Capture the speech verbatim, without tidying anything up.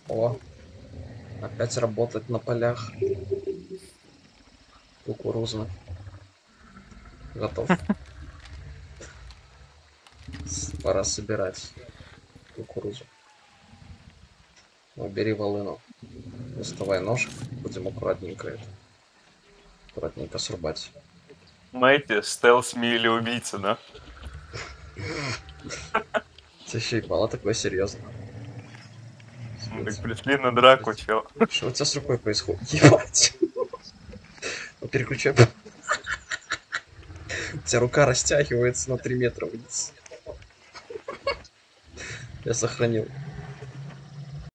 О, опять работать на полях. Кукурузных. Готов. Пора собирать кукурузу. Ну, бери волыну. Доставай нож. Будем аккуратненько это. Аккуратненько срубать. Знаете, стелс ми или убийца, да? Ты еще и мало такое серьезно. Мы так пришли на драку, чел. Что у тебя с рукой происходит? Ебать. Ну, переключай. У тебя рука растягивается на три метра вниз. Я сохранил.